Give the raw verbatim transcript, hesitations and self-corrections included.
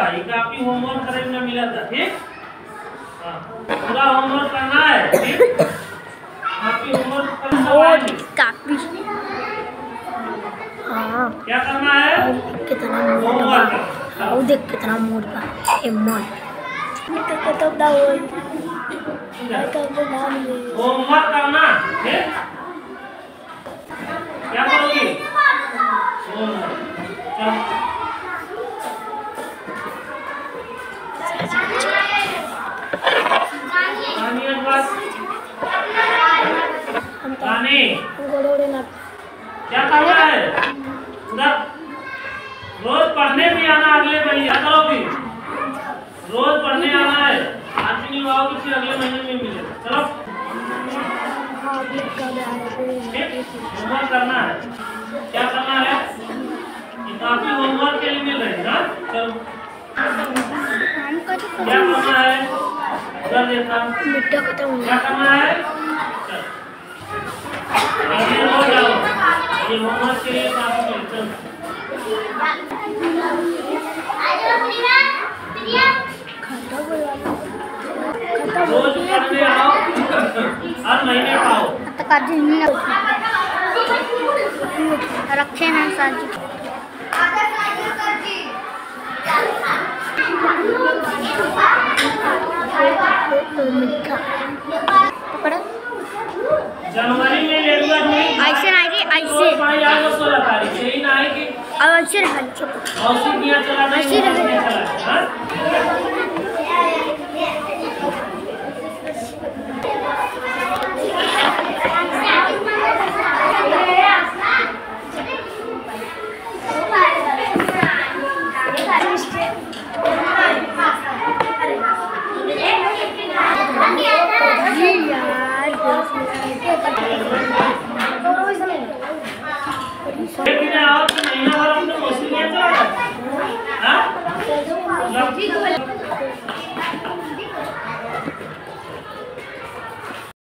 ये काफी होमवर्क करे में मिला था, ठीक? हाँ, पूरा होमवर्क करना है, ठीक? काफी होमवर्क करना है। काफी। हाँ। क्या करना है? कितना होमवर्क। वो देख कितना मोटा है मन। तो दाओ। होमवर्क करना, ठीक? क्या करोगी? होमवर्क। चलो। गाने क्या करना है? उधर रोज पढ़ने भी आना, अगले महीने क्या करोगी? रोज पढ़ने आना है, आज नहीं आओगी फिर अगले महीने में मिलेगा। चलो होमवर्क करना है। क्या करना है? ये काफी होमवर्क के लिए मिल रहे हैं ना। चलो क्या करना है? उधर देखना क्या करना है? ये हो जाओ, ये होमवर्क के लिए काफी मिलते हैं। रोज पढ़ने आओ, हर महीने आओ। रखे ना साजी जनवरी में लेडुआ हुई ऐसे ना रे ऐसे भाई आज सोलह तारीख से ही ना है कि अब ऐसे रह मौसी दिया चला नहीं ऐसे रह हां यार